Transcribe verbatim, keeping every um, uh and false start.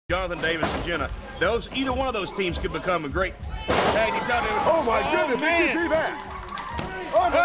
Jonathan Davis and Jenna. Those either one of those teams could become a great tag team. Oh my goodness! Did you see that? Oh, no.